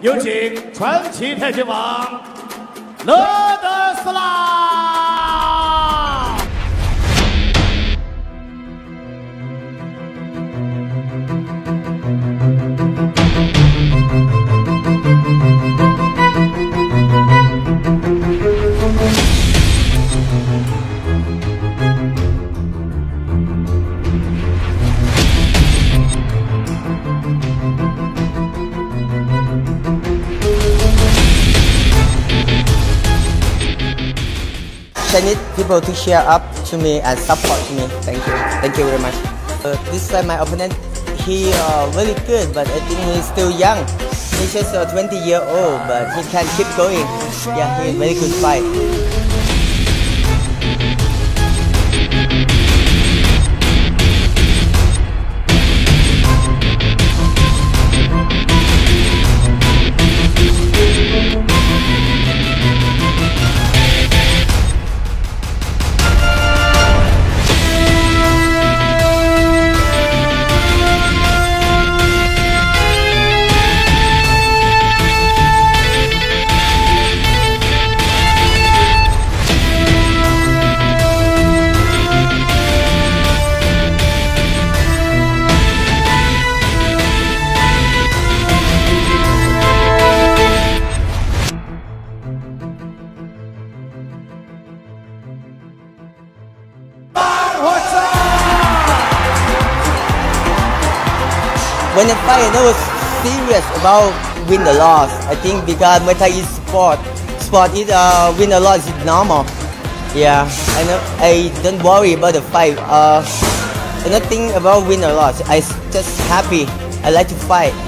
有请传奇太极王乐德斯拉。 I need people to cheer up to me and support me. Thank you very much. This time my opponent, he really good, but I think he's still young. He's just 20-year-old, but he can keep going. Yeah, he's very good fight. When I fight, I was serious about win or loss. I think because Muay Thai is sport is win or loss is normal. Yeah, I don't worry about the fight. I don't think about win or loss. I just happy. I like to fight.